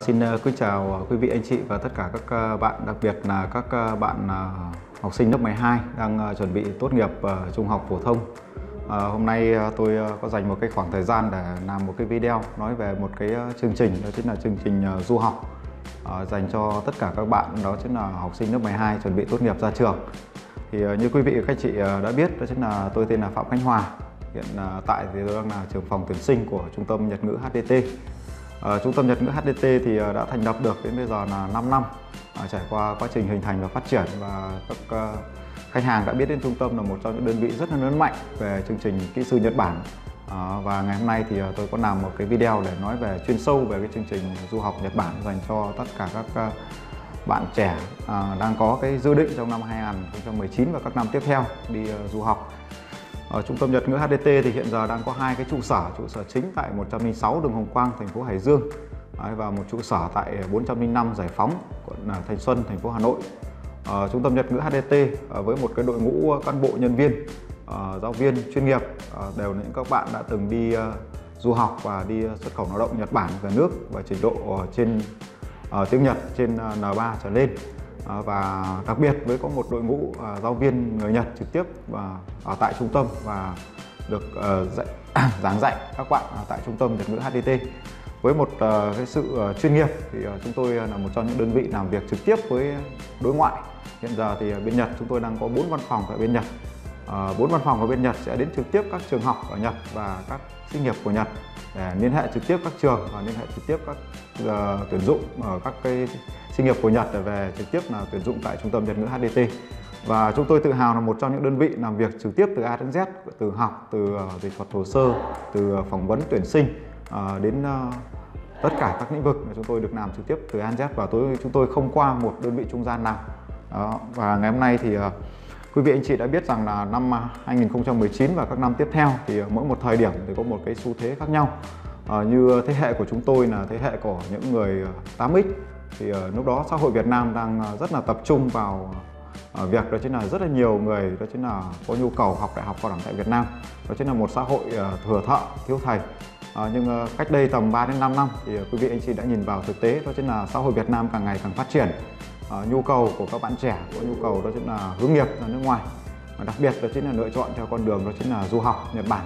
Xin kính chào quý vị anh chị và tất cả các bạn, đặc biệt là các bạn học sinh lớp 12 đang chuẩn bị tốt nghiệp trung học phổ thông. Hôm nay tôi có dành một cái khoảng thời gian để làm một cái video nói về một cái chương trình, đó chính là chương trình du học dành cho tất cả các bạn, đó chính là học sinh lớp 12 chuẩn bị tốt nghiệp ra trường. Thì như quý vị và các chị đã biết, đó chính là tôi tên là Phạm Khánh Hòa. Hiện tại thì tôi đang là trưởng phòng tuyển sinh của Trung tâm Nhật ngữ HDT. Trung tâm Nhật ngữ HDT thì đã thành lập được đến bây giờ là 5 năm, trải qua quá trình hình thành và phát triển, và các khách hàng đã biết đến trung tâm là một trong những đơn vị rất là lớn mạnh về chương trình kỹ sư Nhật Bản. Và ngày hôm nay thì tôi có làm một cái video để nói về chuyên sâu về cái chương trình du học Nhật Bản dành cho tất cả các bạn trẻ đang có cái dự định trong năm 2019 và các năm tiếp theo đi du học. Ở Trung tâm Nhật ngữ HDT thì hiện giờ đang có hai cái trụ sở chính tại 106 đường Hồng Quang, thành phố Hải Dương, và một trụ sở tại 405 Giải Phóng, quận Thanh Xuân, thành phố Hà Nội. Trung tâm Nhật ngữ HDT với một cái đội ngũ cán bộ nhân viên, giáo viên chuyên nghiệp, đều là những các bạn đã từng đi du học và đi xuất khẩu lao động Nhật Bản về nước và trình độ trên tiếng Nhật trên N3 trở lên. Và đặc biệt với có một đội ngũ giáo viên người Nhật trực tiếp ở tại trung tâm và được giảng dạy các bạn tại Trung tâm Nhật ngữ HDT. Với một cái sự chuyên nghiệp thì chúng tôi là một trong những đơn vị làm việc trực tiếp với đối ngoại. Hiện giờ thì bên Nhật chúng tôi đang có 4 văn phòng tại bên Nhật. 4 văn phòng ở bên Nhật sẽ đến trực tiếp các trường học ở Nhật và các xí nghiệp của Nhật để liên hệ trực tiếp các trường và liên hệ trực tiếp các tuyển dụng ở các cái xí nghiệp của Nhật để về trực tiếp là tuyển dụng tại Trung tâm Nhật ngữ HDT. Và chúng tôi tự hào là một trong những đơn vị làm việc trực tiếp từ A đến Z, từ học, từ dịch thuật hồ sơ, từ phỏng vấn tuyển sinh đến tất cả các lĩnh vực mà chúng tôi được làm trực tiếp từ A đến Z, và chúng tôi không qua một đơn vị trung gian nào. Và ngày hôm nay thì quý vị anh chị đã biết rằng là năm 2019 và các năm tiếp theo thì mỗi một thời điểm thì có một cái xu thế khác nhau. Như thế hệ của chúng tôi là thế hệ của những người 8X, thì lúc đó xã hội Việt Nam đang rất là tập trung vào việc đó chính là rất là nhiều người đó chính là có nhu cầu học đại học cao đẳng tại Việt Nam. Đó chính là một xã hội thừa thợ, thiếu thầy. Nhưng cách đây tầm 3 đến 5 năm thì quý vị anh chị đã nhìn vào thực tế, đó chính là xã hội Việt Nam càng ngày càng phát triển. Nhu cầu của các bạn trẻ có nhu cầu đó chính là hướng nghiệp ra nước ngoài, đặc biệt đó chính là lựa chọn theo con đường đó chính là du học Nhật Bản.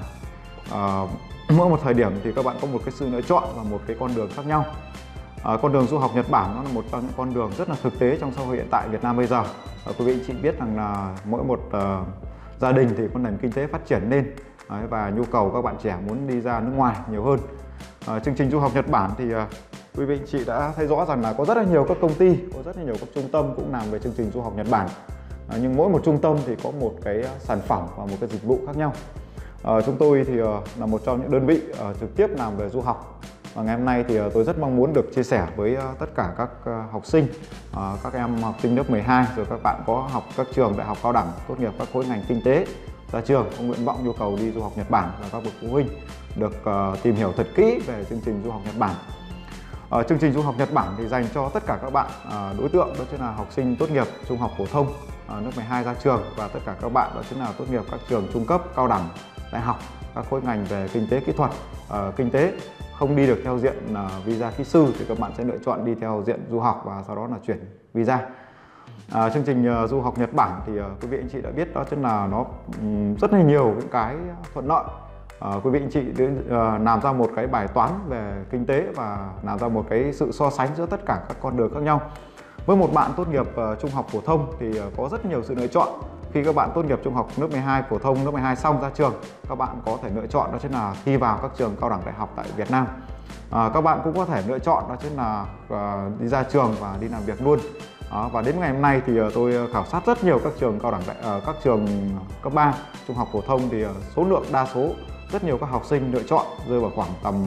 Mỗi một thời điểm thì các bạn có một cái sự lựa chọn và một cái con đường khác nhau. Con đường du học Nhật Bản nó là một trong những con đường rất là thực tế trong xã hội hiện tại Việt Nam bây giờ. Quý vị chị biết rằng là mỗi một gia đình thì có nền kinh tế phát triển lên, và nhu cầu các bạn trẻ muốn đi ra nước ngoài nhiều hơn. Chương trình du học Nhật Bản thì quý vị chị đã thấy rõ rằng là có rất là nhiều các công ty, có rất là nhiều các trung tâm cũng làm về chương trình du học Nhật Bản. Nhưng mỗi một trung tâm thì có một cái sản phẩm và một cái dịch vụ khác nhau. Chúng tôi thì là một trong những đơn vị trực tiếp làm về du học. Và ngày hôm nay thì tôi rất mong muốn được chia sẻ với tất cả các học sinh, các em học sinh lớp 12, rồi các bạn có học các trường đại học cao đẳng, tốt nghiệp các khối ngành kinh tế, ra trường có nguyện vọng nhu cầu đi du học Nhật Bản, và các bậc phụ huynh được tìm hiểu thật kỹ về chương trình du học Nhật Bản. Chương trình du học Nhật Bản thì dành cho tất cả các bạn đối tượng đó chính là học sinh tốt nghiệp trung học phổ thông lớp 12 ra trường, và tất cả các bạn đó chính là tốt nghiệp các trường trung cấp, cao đẳng, đại học, các khối ngành về kinh tế kỹ thuật, kinh tế. Không đi được theo diện visa kỹ sư thì các bạn sẽ lựa chọn đi theo diện du học và sau đó là chuyển visa. Chương trình du học Nhật Bản thì quý vị anh chị đã biết đó chính là nó rất là nhiều những cái thuận lợi. Quý vị anh chị làm ra một cái bài toán về kinh tế và làm ra một cái sự so sánh giữa tất cả các con đường khác nhau. Với một bạn tốt nghiệp trung học phổ thông thì có rất nhiều sự lựa chọn. Khi các bạn tốt nghiệp trung học lớp 12 phổ thông, lớp 12 xong ra trường, các bạn có thể lựa chọn đó chính là thi vào các trường cao đẳng đại học tại Việt Nam. Các bạn cũng có thể lựa chọn đó chính là đi ra trường và đi làm việc luôn. Và đến ngày hôm nay thì tôi khảo sát rất nhiều các trường cao đẳng các trường cấp 3 trung học phổ thông thì số lượng đa số rất nhiều các học sinh lựa chọn rơi vào khoảng tầm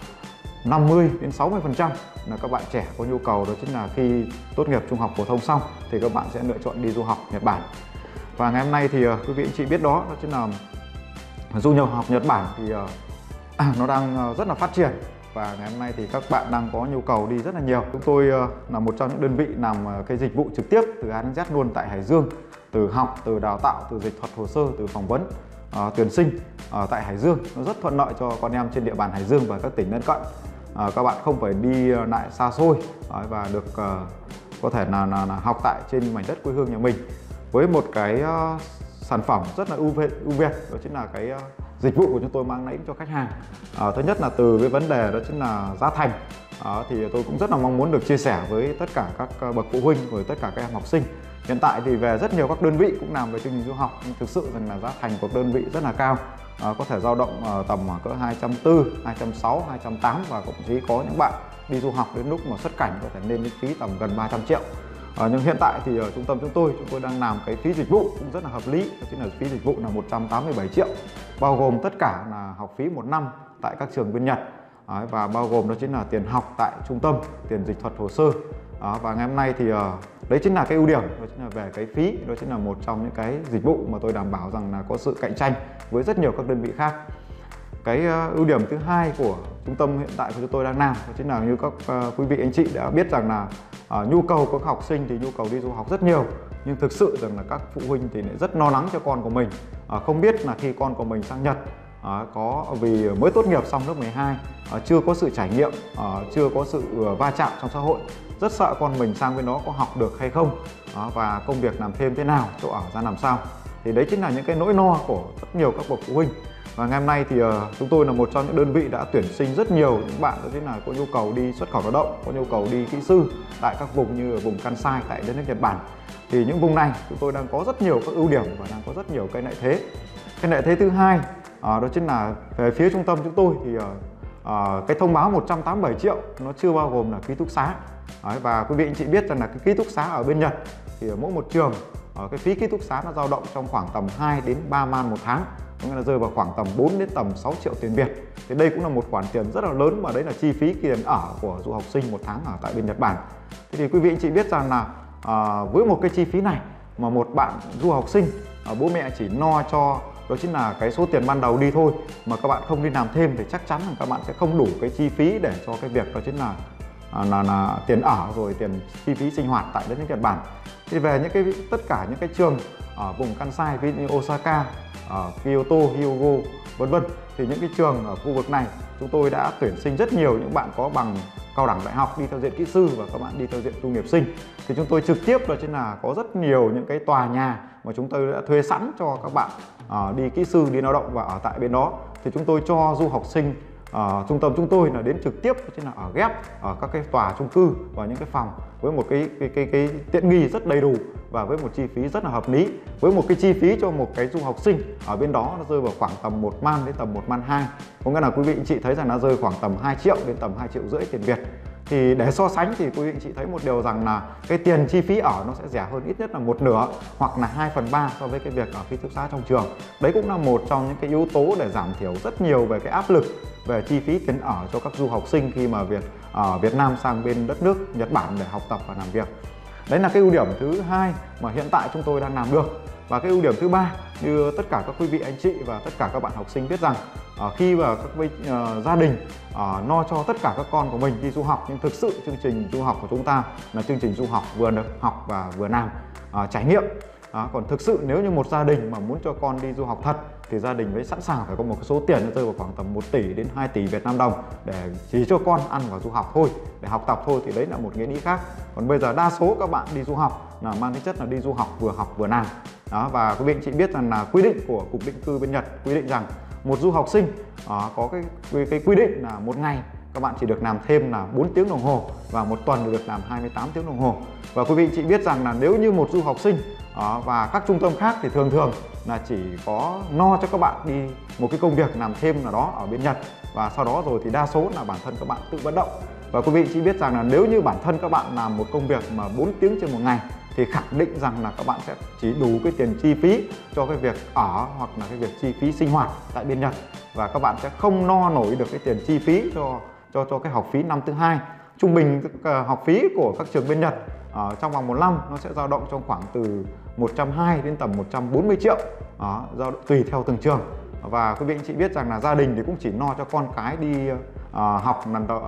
50 đến 60% là các bạn trẻ có nhu cầu đó chính là khi tốt nghiệp trung học phổ thông xong thì các bạn sẽ lựa chọn đi du học Nhật Bản. Và ngày hôm nay thì quý vị anh chị biết đó chính là du học Nhật Bản thì nó đang rất là phát triển, và ngày hôm nay thì các bạn đang có nhu cầu đi rất là nhiều. Chúng tôi là một trong những đơn vị làm cái dịch vụ trực tiếp từ A đến Z luôn tại Hải Dương, từ học, từ đào tạo, từ dịch thuật hồ sơ, từ phỏng vấn, tuyển sinh tại Hải Dương. Nó rất thuận lợi cho con em trên địa bàn Hải Dương và các tỉnh lân cận. các bạn không phải đi lại xa xôi và được có thể là học tại trên mảnh đất quê hương nhà mình với một cái sản phẩm rất là ưu việt, đó chính là cái dịch vụ của chúng tôi mang đến cho khách hàng. Thứ nhất là từ cái vấn đề đó chính là giá thành. Thì tôi cũng rất là mong muốn được chia sẻ với tất cả các bậc phụ huynh với tất cả các em học sinh. Hiện tại thì về rất nhiều các đơn vị cũng làm về chương trình du học, nhưng thực sự rằng là giá thành của đơn vị rất là cao, có thể dao động tầm cỡ 240, 260, 280 và thậm chí có những bạn đi du học đến lúc mà xuất cảnh có thể lên đến phí tầm gần 300 triệu. Nhưng hiện tại thì ở trung tâm chúng tôi đang làm cái phí dịch vụ cũng rất là hợp lý, đó chính là phí dịch vụ là 187 triệu, bao gồm tất cả là học phí 1 năm tại các trường bên Nhật, và bao gồm đó chính là tiền học tại trung tâm, tiền dịch thuật hồ sơ. Và ngày hôm nay thì đấy chính là cái ưu điểm, đó chính là về cái phí, đó chính là một trong những cái dịch vụ mà tôi đảm bảo rằng là có sự cạnh tranh với rất nhiều các đơn vị khác. Cái ưu điểm thứ hai của trung tâm hiện tại của chúng tôi đang làm đó chính là như các quý vị anh chị đã biết rằng là nhu cầu của các học sinh thì nhu cầu đi du học rất nhiều, nhưng thực sự rằng là các phụ huynh thì lại rất lo lắng cho con của mình, không biết là khi con của mình sang Nhật có vì mới tốt nghiệp xong lớp 12, chưa có sự trải nghiệm, chưa có sự va chạm trong xã hội, rất sợ con mình sang bên đó có học được hay không, và công việc làm thêm thế nào, chỗ ở ra làm sao. Thì đấy chính là những cái nỗi lo của rất nhiều các bậc phụ huynh. Và ngày hôm nay thì chúng tôi là một trong những đơn vị đã tuyển sinh rất nhiều những bạn đó chính là có nhu cầu đi xuất khẩu lao động, có nhu cầu đi kỹ sư tại các vùng như ở vùng Kansai tại đất nước Nhật Bản. Thì những vùng này chúng tôi đang có rất nhiều các ưu điểm và đang có rất nhiều cái lợi thế. Cái lợi thế thứ hai đó chính là về phía trung tâm chúng tôi thì cái thông báo 187 triệu nó chưa bao gồm là ký túc xá. Và quý vị anh chị biết rằng là cái ký túc xá ở bên Nhật thì ở mỗi một trường cái phí ký túc xá nó dao động trong khoảng tầm 2 đến 3 man một tháng, có nghĩa là rơi vào khoảng tầm 4 đến tầm 6 triệu tiền Việt. Thì đây cũng là một khoản tiền rất là lớn, mà đấy là chi phí tiền ở của du học sinh một tháng ở tại bên Nhật Bản. Thế thì quý vị anh chị biết rằng là với một cái chi phí này mà một bạn du học sinh bố mẹ chỉ lo cho đó chính là cái số tiền ban đầu đi thôi, mà các bạn không đi làm thêm thì chắc chắn là các bạn sẽ không đủ cái chi phí để cho cái việc đó chính là tiền ở rồi tiền chi phí sinh hoạt tại đất nước Nhật Bản. Thì về những cái tất cả những cái trường ở vùng Kansai, ví dụ như Osaka, Kyoto, Hyogo vân vân, thì những cái trường ở khu vực này chúng tôi đã tuyển sinh rất nhiều những bạn có bằng cao đẳng đại học đi theo diện kỹ sư và các bạn đi theo diện tu nghiệp sinh. Thì chúng tôi trực tiếp đó chính là có rất nhiều những cái tòa nhà mà chúng tôi đã thuê sẵn cho các bạn đi kỹ sư, đi lao động và ở tại bên đó. Thì chúng tôi cho du học sinh trung tâm chúng tôi là đến trực tiếp, chính là ở ghép ở các cái tòa chung cư và những cái phòng với một cái tiện nghi rất đầy đủ và với một chi phí rất là hợp lý. Với một cái chi phí cho một cái du học sinh ở bên đó nó rơi vào khoảng tầm 1 man đến tầm 1 man 2, có nghĩa là quý vị anh chị thấy rằng nó rơi khoảng tầm 2 triệu đến tầm 2,5 triệu tiền Việt. Thì để so sánh thì quý vị anh chị thấy một điều rằng là cái tiền chi phí ở nó sẽ rẻ hơn ít nhất là 1/2 hoặc là 2/3 so với cái việc ở ký túc xá trong trường. Đấy cũng là một trong những cái yếu tố để giảm thiểu rất nhiều về cái áp lực về chi phí tiền ở cho các du học sinh khi mà ở Việt Nam sang bên đất nước Nhật Bản để học tập và làm việc. Đấy là cái ưu điểm thứ hai mà hiện tại chúng tôi đang làm được. Và cái ưu điểm thứ ba, như tất cả các quý vị anh chị và tất cả các bạn học sinh biết rằng khi mà các gia đình lo cho tất cả các con của mình đi du học, nhưng thực sự chương trình du học của chúng ta là chương trình du học vừa được học và vừa làm trải nghiệm. Còn thực sự nếu như một gia đình mà muốn cho con đi du học thật thì gia đình mới sẵn sàng phải có một cái số tiền nó rơi vào khoảng tầm 1 tỷ đến 2 tỷ Việt Nam đồng để chỉ cho con ăn và du học thôi, để học tập thôi, thì đấy là một nghĩa lý khác. Còn bây giờ đa số các bạn đi du học là mang tính chất là đi du học vừa làm. Và quý vị anh chị biết rằng là quy định của Cục Định cư bên Nhật quy định rằng một du học sinh có cái quy định là một ngày các bạn chỉ được làm thêm là 4 tiếng đồng hồ và một tuần được làm 28 tiếng đồng hồ. Và quý vị anh chị biết rằng là nếu như một du học sinh và các trung tâm khác thì thường là chỉ có lo cho các bạn đi một cái công việc làm thêm nào đó ở bên Nhật, và sau đó rồi thì đa số là bản thân các bạn tự vận động. Và quý vị chỉ biết rằng là nếu như bản thân các bạn làm một công việc mà 4 tiếng trên một ngày thì khẳng định rằng là các bạn sẽ chỉ đủ cái tiền chi phí cho cái việc ở hoặc là cái việc chi phí sinh hoạt tại bên Nhật, và các bạn sẽ không lo nổi được cái tiền chi phí cho cái học phí năm thứ hai. Trung bình học phí của các trường bên Nhật trong vòng 1 năm nó sẽ dao động trong khoảng từ 120 đến tầm 140 triệu tùy theo từng trường. Và quý vị anh chị biết rằng là gia đình thì cũng chỉ lo cho con cái đi học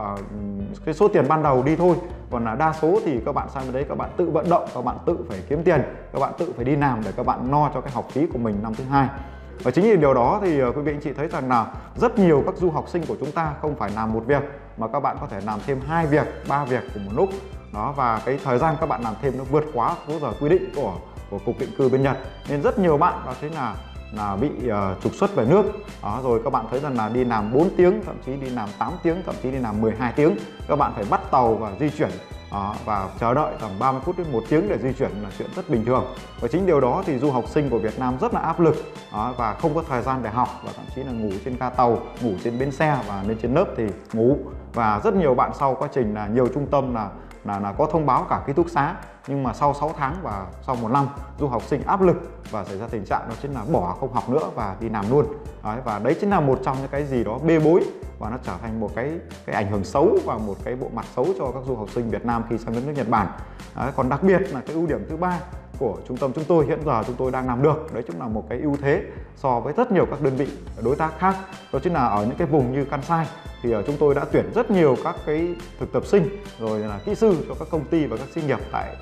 cái số tiền ban đầu đi thôi, còn là đa số thì các bạn sang bên đấy các bạn tự vận động, các bạn tự phải kiếm tiền, các bạn tự phải đi làm để các bạn lo cho cái học phí của mình năm thứ hai. Và chính vì điều đó thì quý vị anh chị thấy rằng là rất nhiều các du học sinh của chúng ta không phải làm một việc mà các bạn có thể làm thêm 2 việc, 3 việc cùng một lúc. Đó, và cái thời gian các bạn làm thêm nó vượt quá số giờ quy định của Cục Định cư bên Nhật, nên rất nhiều bạn đó chính là bị trục xuất về nước. Đó, rồi các bạn thấy rằng là đi làm 4 tiếng, thậm chí đi làm 8 tiếng, thậm chí đi làm 12 tiếng. Các bạn phải bắt tàu và di chuyển và chờ đợi tầm 30 phút đến 1 tiếng để di chuyển là chuyện rất bình thường. Và chính điều đó thì du học sinh của Việt Nam rất là áp lực và không có thời gian để học, và thậm chí là ngủ trên ga tàu, ngủ trên bến xe và lên trên lớp thì ngủ. Và rất nhiều bạn sau quá trình là nhiều trung tâm là có thông báo cả ký túc xá, nhưng mà sau 6 tháng và sau 1 năm du học sinh áp lực và xảy ra tình trạng đó chính là bỏ không học nữa và đi làm luôn. Đấy, và đấy chính là một trong những cái gì đó bê bối và nó trở thành một cái ảnh hưởng xấu và một cái bộ mặt xấu cho các du học sinh Việt Nam khi sang đất nước Nhật Bản. Đấy, còn đặc biệt là cái ưu điểm thứ ba của trung tâm chúng tôi hiện giờ chúng tôi đang làm được, đấy chính là một cái ưu thế so với rất nhiều các đơn vị đối tác khác. Đó chính là ở những cái vùng như Kansai thì chúng tôi đã tuyển rất nhiều các cái thực tập sinh rồi là kỹ sư cho các công ty và các xí nghiệp tại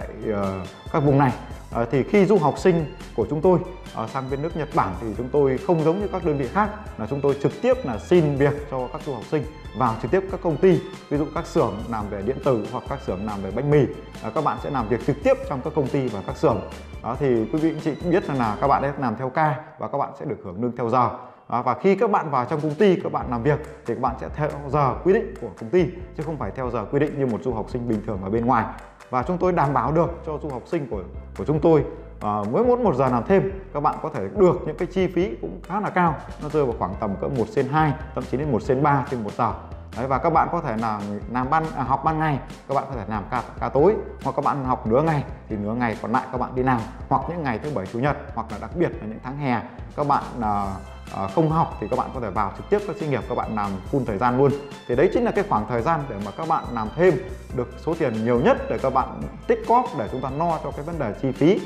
các vùng này. Thì khi du học sinh của chúng tôi sang bên nước Nhật Bản thì chúng tôi không giống như các đơn vị khác là chúng tôi trực tiếp là xin việc cho các du học sinh vào trực tiếp các công ty, ví dụ các xưởng làm về điện tử hoặc các xưởng làm về bánh mì. Các bạn sẽ làm việc trực tiếp trong các công ty và các xưởng. Đó, thì quý vị anh chị cũng biết rằng là các bạn sẽ làm theo ca và các bạn sẽ được hưởng lương theo giờ. Và khi các bạn vào trong công ty các bạn làm việc thì các bạn sẽ theo giờ quy định của công ty chứ không phải theo giờ quy định như một du học sinh bình thường ở bên ngoài. Và chúng tôi đảm bảo được cho du học sinh của chúng tôi mỗi một giờ làm thêm các bạn có thể được những cái chi phí cũng khá là cao, nó rơi vào khoảng tầm cỡ 1/2 thậm chí đến 1/3 trên 1 giờ. Đấy, và các bạn có thể là học ban ngày, các bạn có thể làm ca tối, hoặc các bạn học nửa ngày thì nửa ngày còn lại các bạn đi làm, hoặc những ngày thứ Bảy Chủ nhật, hoặc là đặc biệt là những tháng hè các bạn không học thì các bạn có thể vào trực tiếp các xí nghiệp các bạn làm full thời gian luôn. Thì đấy chính là cái khoảng thời gian để mà các bạn làm thêm được số tiền nhiều nhất để các bạn tích cóp để chúng ta no cho cái vấn đề chi phí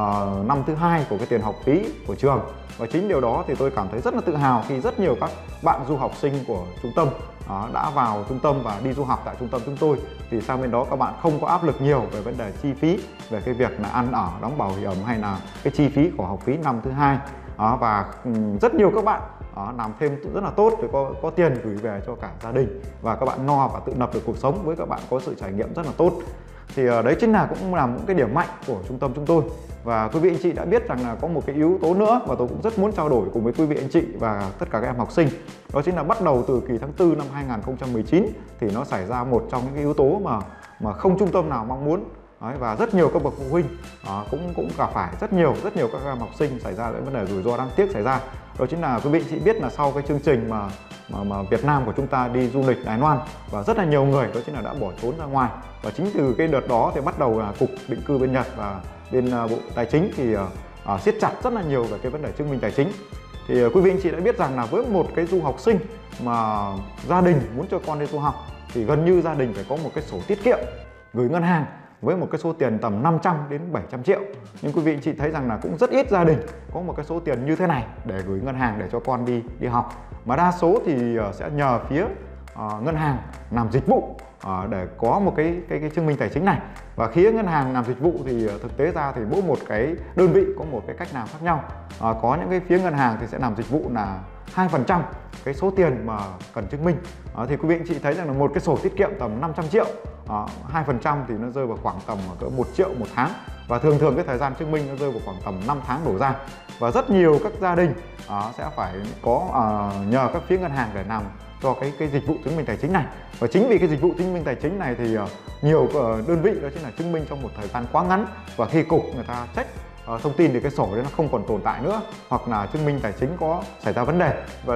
năm thứ hai của cái tiền học phí của trường. Và chính điều đó thì tôi cảm thấy rất là tự hào khi rất nhiều các bạn du học sinh của trung tâm đã vào trung tâm và đi du học tại trung tâm chúng tôi, thì sang bên đó các bạn không có áp lực nhiều về vấn đề chi phí, về cái việc là ăn ở, đóng bảo hiểm hay là cái chi phí của học phí năm thứ hai. Và rất nhiều các bạn làm thêm rất là tốt để có tiền gửi về cho cả gia đình và các bạn no và tự lập được cuộc sống, với các bạn có sự trải nghiệm rất là tốt. Thì đấy chính là cũng là những cái điểm mạnh của trung tâm chúng tôi. Và quý vị anh chị đã biết rằng là có một cái yếu tố nữa mà tôi cũng rất muốn trao đổi cùng với quý vị anh chị và tất cả các em học sinh. Đó chính là bắt đầu từ kỳ tháng 4 năm 2019 thì nó xảy ra một trong những cái yếu tố mà không trung tâm nào mong muốn. Đấy, và rất nhiều các bậc phụ huynh cũng gặp phải rất nhiều các em học sinh xảy ra những vấn đề rủi ro đáng tiếc xảy ra. Đó chính là quý vị chị biết là sau cái chương trình mà Việt Nam của chúng ta đi du lịch Đài Loan và rất là nhiều người đó chính là đã bỏ trốn ra ngoài, và chính từ cái đợt đó thì bắt đầu là Cục Định cư bên Nhật và bên Bộ Tài chính thì siết chặt rất là nhiều về cái vấn đề chứng minh tài chính. Thì quý vị anh chị đã biết rằng là với một cái du học sinh mà gia đình muốn cho con đi du học thì gần như gia đình phải có một cái sổ tiết kiệm gửi ngân hàng với một cái số tiền tầm 500 đến 700 triệu. Nhưng quý vị anh chị thấy rằng là cũng rất ít gia đình có một cái số tiền như thế này để gửi ngân hàng để cho con đi học. Mà đa số thì sẽ nhờ phía ngân hàng làm dịch vụ để có một cái chứng minh tài chính này. Và phía ngân hàng làm dịch vụ thì thực tế ra thì mỗi một cái đơn vị có một cái cách làm khác nhau. Có những cái phía ngân hàng thì sẽ làm dịch vụ là 2% cái số tiền mà cần chứng minh. Thì quý vị anh chị thấy rằng là một cái sổ tiết kiệm tầm 500 triệu, 2% thì nó rơi vào khoảng tầm cỡ 1 triệu một tháng. Và thường cái thời gian chứng minh nó rơi vào khoảng tầm 5 tháng đổ ra. Và rất nhiều các gia đình sẽ phải có nhờ các phía ngân hàng để làm cho cái dịch vụ chứng minh tài chính này. Và chính vì cái dịch vụ chứng minh tài chính này thì nhiều đơn vị đó chính là chứng minh trong một thời gian quá ngắn, và khi cục người ta check thông tin thì cái sổ đấy nó không còn tồn tại nữa, hoặc là chứng minh tài chính có xảy ra vấn đề. Và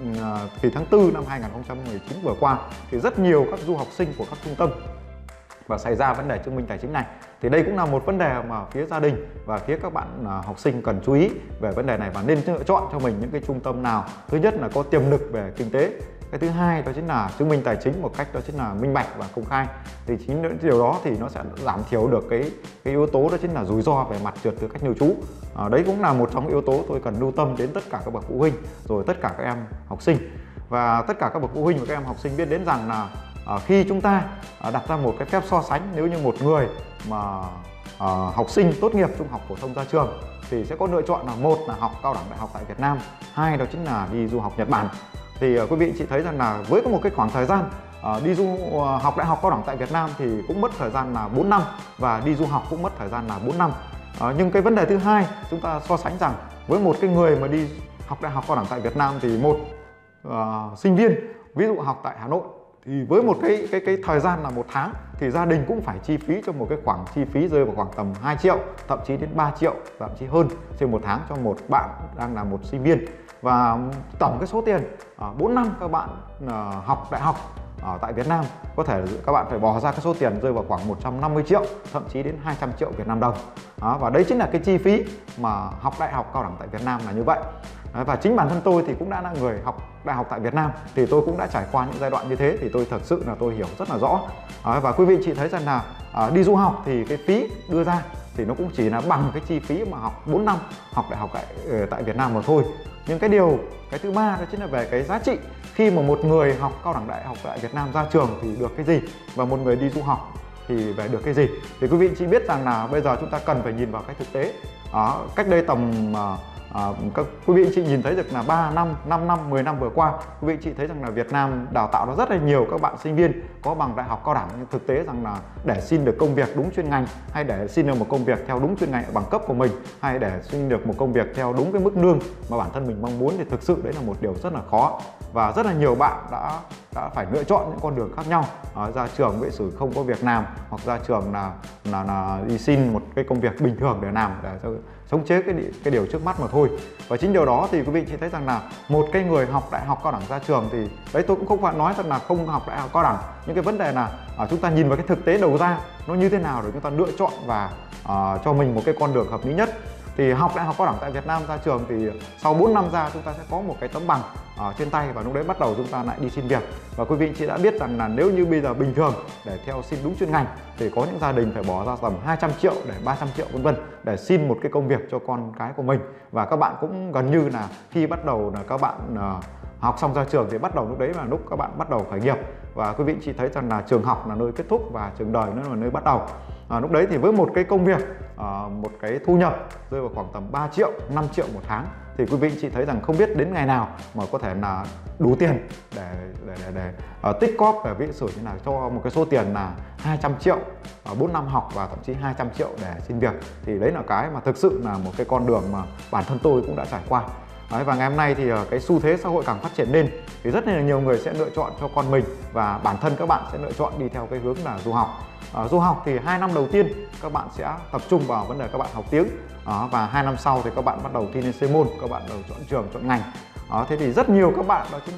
kỳ tháng 4 năm 2019 vừa qua thì rất nhiều các du học sinh của các trung tâm và xảy ra vấn đề chứng minh tài chính này. Thì đây cũng là một vấn đề mà phía gia đình và phía các bạn học sinh cần chú ý về vấn đề này và nên lựa chọn cho mình những cái trung tâm nào thứ nhất là có tiềm lực về kinh tế, cái thứ hai đó chính là chứng minh tài chính một cách đó chính là minh bạch và công khai. Thì chính điều đó thì nó sẽ giảm thiểu được cái yếu tố đó chính là rủi ro về mặt trượt tư cách lưu trú. Đấy cũng là một trong những yếu tố tôi cần lưu tâm đến tất cả các bậc phụ huynh rồi tất cả các em học sinh. Và tất cả các bậc phụ huynh và các em học sinh biết đến rằng là khi chúng ta đặt ra một cái phép so sánh, nếu như một người mà học sinh tốt nghiệp trung học phổ thông ra trường thì sẽ có lựa chọn là một là học cao đẳng đại học tại Việt Nam, hai đó chính là đi du học Nhật Bản. Thì quý vị chị thấy rằng là với một cái khoảng thời gian đi du học đại học cao đẳng tại Việt Nam thì cũng mất thời gian là 4 năm và đi du học cũng mất thời gian là 4 năm. Nhưng cái vấn đề thứ hai chúng ta so sánh rằng với một cái người mà đi học đại học cao đẳng tại Việt Nam thì một sinh viên ví dụ học tại Hà Nội thì với một cái thời gian là 1 tháng thì gia đình cũng phải chi phí cho một cái khoản chi phí rơi vào khoảng tầm 2 triệu, thậm chí đến 3 triệu, thậm chí hơn trên 1 tháng cho một bạn đang là một sinh viên. Và tổng cái số tiền 4 năm các bạn học đại học ở tại Việt Nam có thể các bạn phải bỏ ra cái số tiền rơi vào khoảng 150 triệu, thậm chí đến 200 triệu Việt Nam đồng. Và đấy chính là cái chi phí mà học đại học cao đẳng tại Việt Nam là như vậy. Và chính bản thân tôi thì cũng đã là người học đại học tại Việt Nam thì tôi cũng đã trải qua những giai đoạn như thế thì tôi thật sự là tôi hiểu rất là rõ. Và quý vị chị thấy rằng là đi du học thì cái phí đưa ra thì nó cũng chỉ là bằng cái chi phí mà học 4 năm học đại học tại Việt Nam mà thôi. Nhưng cái thứ ba đó chính là về cái giá trị khi mà một người học cao đẳng đại học tại Việt Nam ra trường thì được cái gì và một người đi du học thì về được cái gì. Thì quý vị chị biết rằng là bây giờ chúng ta cần phải nhìn vào cái thực tế. Cách đây tầm các quý vị chị nhìn thấy được là 3 năm, 5 năm, 10 năm vừa qua, quý vị chị thấy rằng là Việt Nam đào tạo nó rất là nhiều các bạn sinh viên có bằng đại học cao đẳng, nhưng thực tế rằng là để xin được công việc đúng chuyên ngành hay để xin được một công việc theo đúng chuyên ngành ở bằng cấp của mình hay để xin được một công việc theo đúng cái mức lương mà bản thân mình mong muốn thì thực sự đấy là một điều rất là khó. Và rất là nhiều bạn đã phải lựa chọn những con đường khác nhau, ra trường với sự không có việc làm hoặc ra trường là đi xin một cái công việc bình thường để làm để chống chế cái điều trước mắt mà thôi. Và chính điều đó thì quý vị chỉ thấy rằng là một cái người học đại học cao đẳng ra trường thì đấy, tôi cũng không phải nói rằng là không học đại học cao đẳng, nhưng cái vấn đề là chúng ta nhìn vào cái thực tế đầu ra nó như thế nào để chúng ta lựa chọn và cho mình một cái con đường hợp lý nhất. Thì học đại học cao đẳng tại Việt Nam ra trường thì sau 4 năm ra chúng ta sẽ có một cái tấm bằng trên tay và lúc đấy bắt đầu chúng ta lại đi xin việc. Và quý vị chị đã biết rằng là nếu như bây giờ bình thường để theo xin đúng chuyên ngành thì có những gia đình phải bỏ ra tầm 200 triệu để 300 triệu vân vân để xin một cái công việc cho con cái của mình. Và các bạn cũng gần như là khi bắt đầu là các bạn học xong ra trường thì bắt đầu lúc đấy là lúc các bạn bắt đầu khởi nghiệp. Và quý vị chị thấy rằng là trường học là nơi kết thúc và trường đời nó là nơi bắt đầu. Lúc đấy thì với một cái công việc, một cái thu nhập rơi vào khoảng tầm 3 triệu, 5 triệu một tháng thì quý vị chị thấy rằng không biết đến ngày nào mà có thể là đủ tiền để tích cóp về ví dụ như là cho một cái số tiền là 200 triệu 4 năm học và thậm chí 200 triệu để xin việc. Thì đấy là cái mà thực sự là một cái con đường mà bản thân tôi cũng đã trải qua. Và ngày hôm nay thì cái xu thế xã hội càng phát triển lên thì rất là nhiều người sẽ lựa chọn cho con mình và bản thân các bạn sẽ lựa chọn đi theo cái hướng là du học. Du học thì 2 năm đầu tiên các bạn sẽ tập trung vào vấn đề các bạn học tiếng, và 2 năm sau thì các bạn bắt đầu thi lên chuyên môn, các bạn đầu chọn trường, chọn ngành. Thế thì rất nhiều các bạn đó chính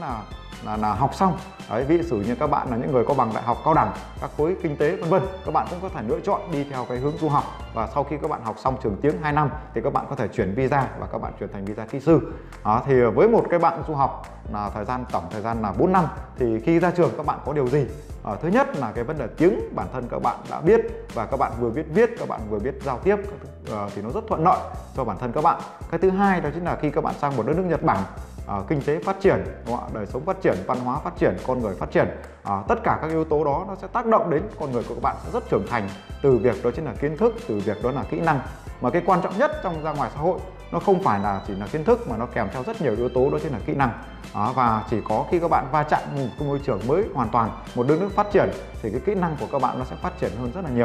là học xong. Đấy, ví dụ như các bạn là những người có bằng đại học cao đẳng, các khối kinh tế vân vân, các bạn cũng có thể lựa chọn đi theo cái hướng du học. Và sau khi các bạn học xong trường tiếng 2 năm thì các bạn có thể chuyển visa và các bạn chuyển thành visa kỹ sư. Thì với một cái bạn du học là tổng thời gian là 4 năm thì khi ra trường các bạn có điều gì? Thứ nhất là cái vấn đề tiếng bản thân các bạn đã biết và các bạn vừa biết viết, các bạn vừa biết giao tiếp thì nó rất thuận lợi cho bản thân các bạn. Cái thứ hai đó chính là khi các bạn sang một đất nước Nhật Bản, kinh tế phát triển, đời sống phát triển, văn hóa phát triển, con người phát triển, tất cả các yếu tố đó nó sẽ tác động đến con người của các bạn sẽ rất trưởng thành, từ việc đó chính là kiến thức, từ việc đó là kỹ năng. Mà cái quan trọng nhất trong ra ngoài xã hội nó không phải là chỉ là kiến thức mà nó kèm theo rất nhiều yếu tố đó chính là kỹ năng. Và chỉ có khi các bạn va chạm một cái môi trường mới hoàn toàn, một đất nước phát triển thì cái kỹ năng của các bạn nó sẽ phát triển hơn rất là nhiều.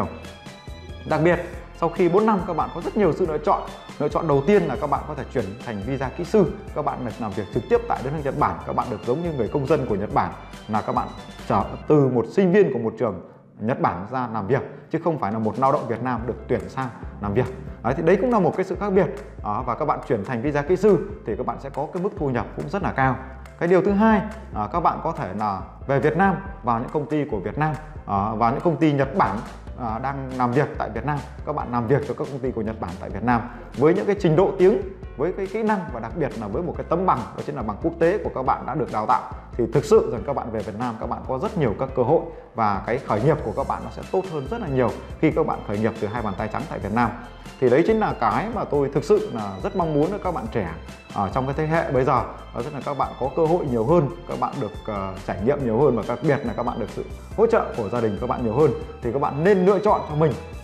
Đặc biệt sau khi 4 năm các bạn có rất nhiều sự lựa chọn. Lựa chọn đầu tiên là các bạn có thể chuyển thành visa kỹ sư, các bạn được làm việc trực tiếp tại đất nước Nhật Bản, các bạn được giống như người công dân của Nhật Bản, là các bạn trở từ một sinh viên của một trường Nhật Bản ra làm việc chứ không phải là một lao động Việt Nam được tuyển sang làm việc. Thì đấy cũng là một cái sự khác biệt. Và các bạn chuyển thành visa kỹ sư thì các bạn sẽ có cái mức thu nhập cũng rất là cao. Cái điều thứ hai, các bạn có thể là về Việt Nam vào những công ty của Việt Nam, vào những công ty Nhật Bản đang làm việc tại Việt Nam, các bạn làm việc cho các công ty của Nhật Bản tại Việt Nam với những cái trình độ tiếng, với cái kỹ năng và đặc biệt là với một cái tấm bằng đó chính là bằng quốc tế của các bạn đã được đào tạo thì thực sự rằng các bạn về Việt Nam các bạn có rất nhiều các cơ hội và cái khởi nghiệp của các bạn nó sẽ tốt hơn rất là nhiều khi các bạn khởi nghiệp từ hai bàn tay trắng tại Việt Nam. Thì đấy chính là cái mà tôi thực sự là rất mong muốn các bạn trẻ trong cái thế hệ bây giờ, đó chính là các bạn có cơ hội nhiều hơn, các bạn được trải nghiệm nhiều hơn và đặc biệt là các bạn được sự hỗ trợ của gia đình các bạn nhiều hơn. Thì các bạn nên lựa chọn cho mình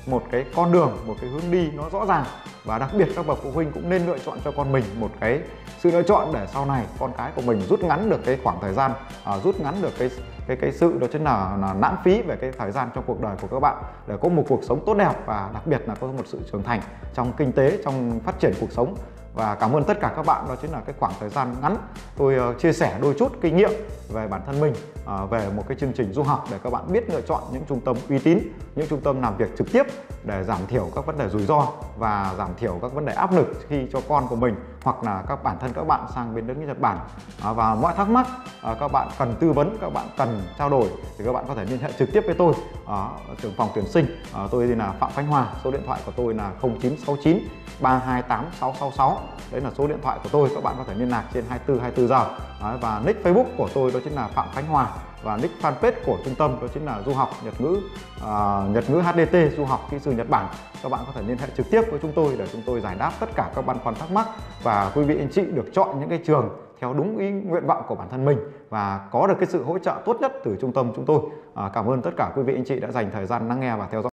một cái con đường, một cái hướng đi nó rõ ràng. Và đặc biệt các bậc phụ huynh cũng nên lựa chọn cho con mình một cái sự lựa chọn để sau này con cái của mình rút ngắn được cái khoảng thời gian, rút ngắn được cái sự đó chính là lãng phí về cái thời gian trong cuộc đời của các bạn, để có một cuộc sống tốt đẹp và đặc biệt là có một sự trưởng thành trong kinh tế, trong phát triển cuộc sống. Và cảm ơn tất cả các bạn, đó chính là cái khoảng thời gian ngắn tôi chia sẻ đôi chút kinh nghiệm về bản thân mình, về một cái chương trình du học để các bạn biết lựa chọn những trung tâm uy tín, những trung tâm làm việc trực tiếp để giảm thiểu các vấn đề rủi ro và giảm thiểu các vấn đề áp lực khi cho con của mình hoặc là bản thân các bạn sang bên đất nước Nhật Bản. Và mọi thắc mắc các bạn cần tư vấn, các bạn cần trao đổi thì các bạn có thể liên hệ trực tiếp với tôi, trưởng phòng tuyển sinh. Tôi là Phạm Khánh Hòa, số điện thoại của tôi là 0969 328 666. Đấy là số điện thoại của tôi, các bạn có thể liên lạc trên 24 giờ. Và nick Facebook của tôi đó chính là Phạm Khánh Hòa, và nick fanpage của trung tâm đó chính là du học Nhật ngữ HDT, du học kỹ sư Nhật Bản. Các bạn có thể liên hệ trực tiếp với chúng tôi để chúng tôi giải đáp tất cả các băn khoăn thắc mắc, và quý vị anh chị được chọn những cái trường theo đúng ý nguyện vọng của bản thân mình và có được cái sự hỗ trợ tốt nhất từ trung tâm chúng tôi. Cảm ơn tất cả quý vị anh chị đã dành thời gian lắng nghe và theo dõi.